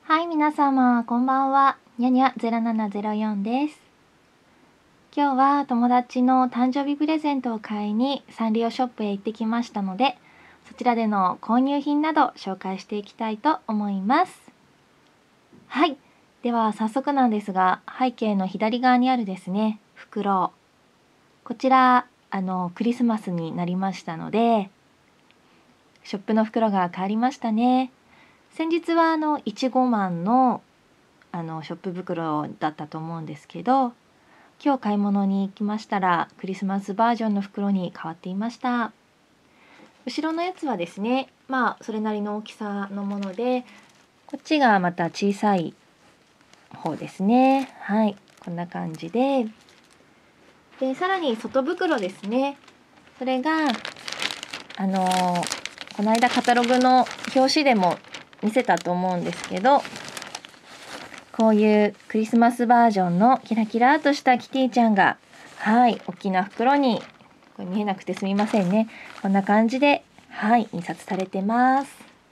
はい、皆様、こんばんは。にゃにゃ0704です。今日は友達の誕生日プレゼントを買いにサンリオショップへ行ってきましたので、そちらでの購入品など紹介していきたいと思います。はい、では早速なんですが、背景の左側にあるですね、袋。こちら、クリスマスになりましたので、ショップの袋が変わりましたね。先日はいちごマンのショップ袋だったと思うんですけど、今日買い物に行きましたらクリスマスバージョンの袋に変わっていました。後ろのやつはですね、それなりの大きさのもので、こっちがまた小さい方ですね。はい、こんな感じで、さらに外袋ですね。それがこの間カタログの表紙でも見せたと思うんですけど、こういうクリスマスバージョンのキラキラとしたキティちゃんが、はい、大きな袋に、これ見えなくてすみませんね。こんな感じで、はい、印刷されてます。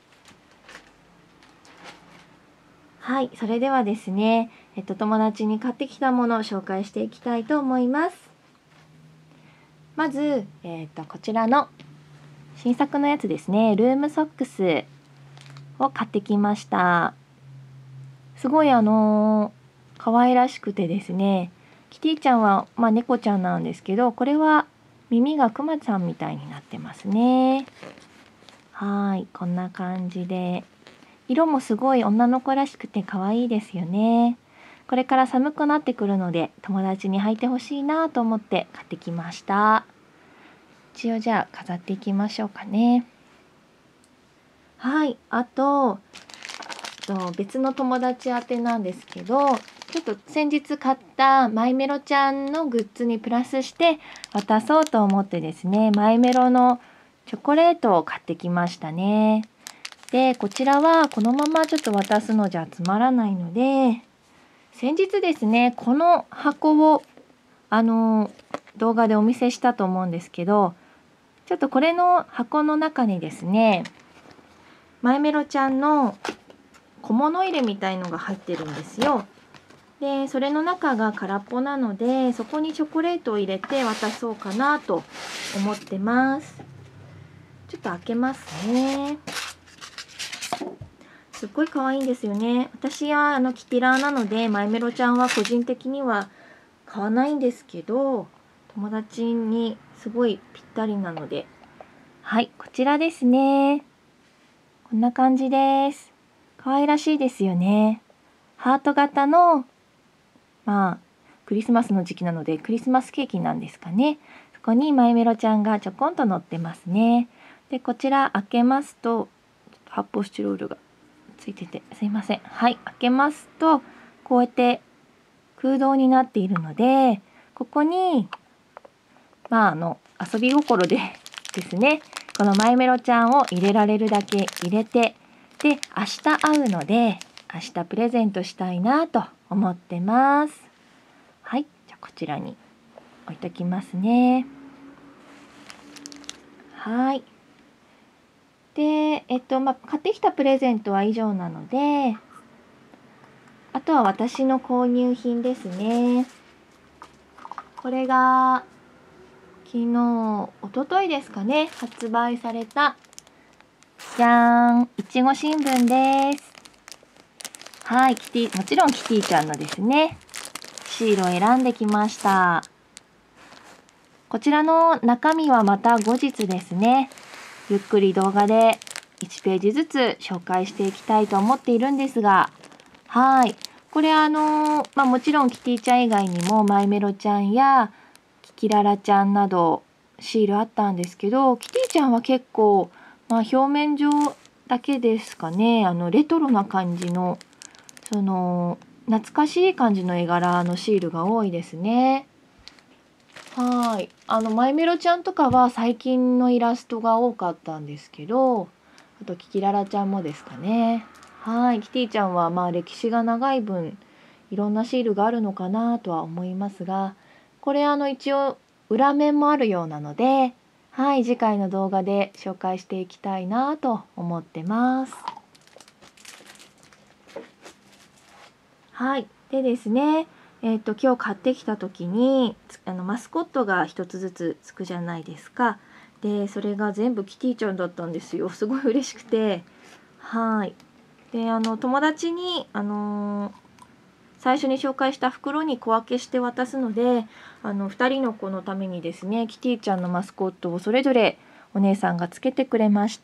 はい、それではですね、友達に買ってきたものを紹介していきたいと思います。まず、こちらの新作のやつですね、ルームソックスを買ってきました。すごい可愛らしくてですね、キティちゃんは猫ちゃんなんですけど、これは耳がクマちゃんみたいになってますね。はい、こんな感じで、色もすごい女の子らしくて可愛いですよね。これから寒くなってくるので、友達に履いてほしいなと思って買ってきました。一応じゃあ飾っていきましょうかね。はい、あと別の友達宛てなんですけど、ちょっと先日買ったマイメロちゃんのグッズにプラスして渡そうと思ってですね、マイメロのチョコレートを買ってきましたね。で、こちらはこのままちょっと渡すのじゃつまらないので、先日ですね、この箱を動画でお見せしたと思うんですけど、ちょっとこれの箱の中にですね、マイメロちゃんの小物入れみたいのが入ってるんですよ。で、それの中が空っぽなので、そこにチョコレートを入れて渡そうかなと思ってます。ちょっと開けますね。すっごい可愛いんですよね。私はキティラーなので、マイメロちゃんは個人的には買わないんですけど、友達にすごいぴったりなので、はい、こちらですね。こんな感じです。可愛らしいですよね。ハート型のクリスマスの時期なのでクリスマスケーキなんですかね。そこにマイメロちゃんがちょこんと乗ってますね。で、こちら開けますと、発泡スチロールがついててすいません。はい、開けますとこうやって空洞になっているので、ここに遊び心でですね、このマイメロちゃんを入れられるだけ入れて、で、明日会うので明日プレゼントしたいなと思ってます。はい、じゃあこちらに置いときますね。はい。で、買ってきたプレゼントは以上なので、あとは私の購入品ですね。これが昨日、一昨日ですかね、発売されたじゃーん、いちご新聞です。はい、もちろんキティちゃんのですね、シールを選んできました。こちらの中身はまた後日ですね、ゆっくり動画で1ページずつ紹介していきたいと思っているんですが、はい、これもちろんキティちゃん以外にもマイメロちゃんやキキララちゃんなどシールあったんですけど、キティちゃんは結構、表面上だけですかね、レトロな感じの懐かしい感じの絵柄のシールが多いですね。はい、マイメロちゃんとかは最近のイラストが多かったんですけど、あとキキララちゃんもですかね。はい、キティちゃんは歴史が長い分いろんなシールがあるのかなとは思いますが、これ一応裏面もあるようなので、はい、次回の動画で紹介していきたいなと思ってます。 はい。でですね、今日買ってきた時にマスコットが一つずつつくじゃないですか。でそれが全部キティちゃんだったんですよ。すごい嬉しくて。はい。で友達に最初に紹介した袋に小分けして渡すので2人の子のためにですね、キティちゃんのマスコットをそれぞれお姉さんがつけてくれました。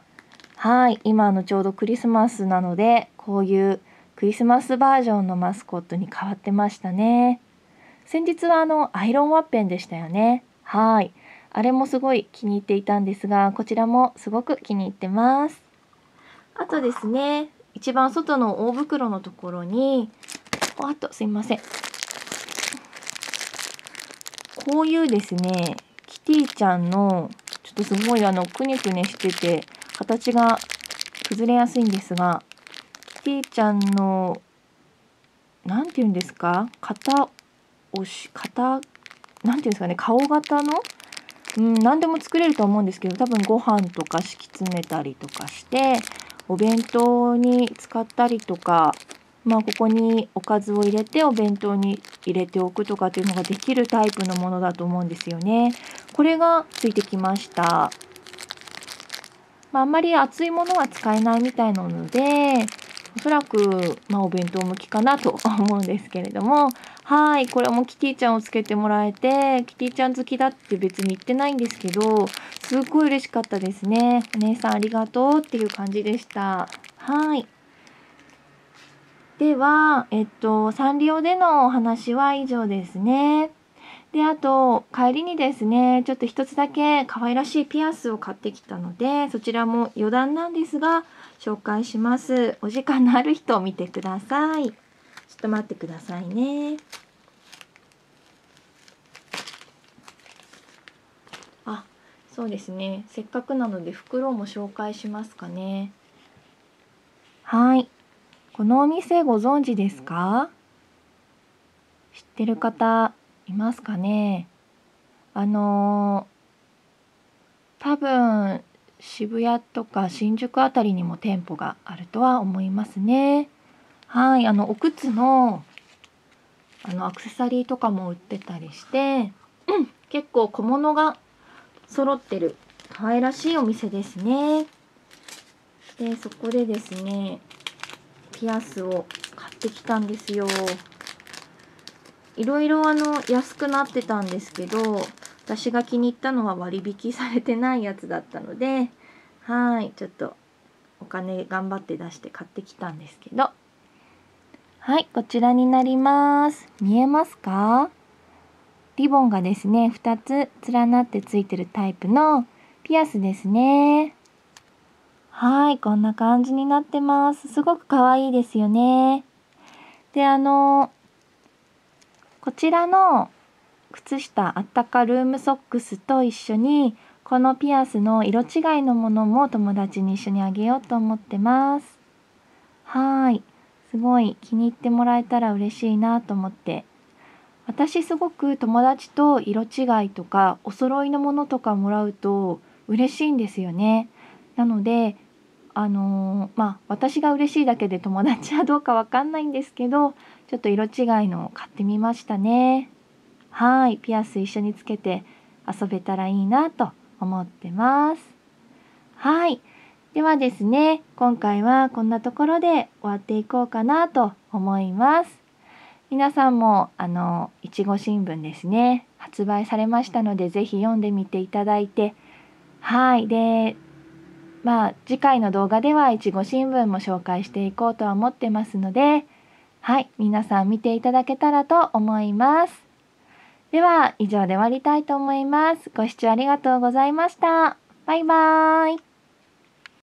はい。今ちょうどクリスマスなので、こういうクリスマスバージョンのマスコットに変わってましたね。先日はアイロンワッペンでしたよね。はい。あれもすごい気に入っていたんですが、こちらもすごく気に入ってます。あとですね、一番外の大袋のところに、あとすいません。こういうですね、キティちゃんのちょっとすごいくねくねしてて形が崩れやすいんですが、キティちゃんのなんていうんですか、なんていうんですかね、顔型の、何でも作れると思うんですけど、多分ご飯とか敷き詰めたりとかしてお弁当に使ったりとか、ここにおかずを入れてお弁当に入れておくとかっていうのができるタイプのものだと思うんですよね。これがついてきました。あんまり熱いものは使えないみたいなので、おそらく、お弁当向きかなと思うんですけれども、はい、これもキティちゃんをつけてもらえて、キティちゃん好きだって別に言ってないんですけど、すっごい嬉しかったですね。お姉さんありがとうっていう感じでした。はい。では、サンリオでのお話は以上ですね。で、あと、帰りにですね、ちょっと一つだけ可愛らしいピアスを買ってきたので、そちらも余談なんですが、紹介します。お時間のある人を見てください。ちょっと待ってくださいね。あ、そうですね。せっかくなので袋も紹介しますかね。はい。このお店ご存知ですか？知ってる方いますかね？多分渋谷とか新宿あたりにも店舗があるとは思いますね。はい、お靴のアクセサリーとかも売ってたりして、結構小物が揃ってる可愛らしいお店ですね。で、そこでですね、ピアスを買ってきたんですよ。いろいろ安くなってたんですけど、私が気に入ったのは割引されてないやつだったので、はい、ちょっとお金頑張って出して買ってきたんですけど、はい、こちらになります。見えますか？リボンがですね、2つ連なってついてるタイプのピアスですね。はい、こんな感じになってます。すごく可愛いですよね。で、こちらの靴下あったかルームソックスと一緒にこのピアスの色違いのものも友達に一緒にあげようと思ってます。はい、すごい気に入ってもらえたら嬉しいなと思って。私すごく友達と色違いとかお揃いのものとかもらうと嬉しいんですよね。なので私が嬉しいだけで友達はどうかわかんないんですけど、ちょっと色違いのを買ってみましたね。はい、ピアス一緒につけて遊べたらいいなと思ってます。はい、ではですね、今回はこんなところで終わっていこうかなと思います。皆さんもいちご新聞ですね、発売されましたので、ぜひ読んでみていただいて、はい、で、次回の動画ではいちご新聞も紹介していこうとは思ってますので、はい、皆さん見ていただけたらと思います。では以上で終わりたいと思います。ご視聴ありがとうございました。バイバーイ。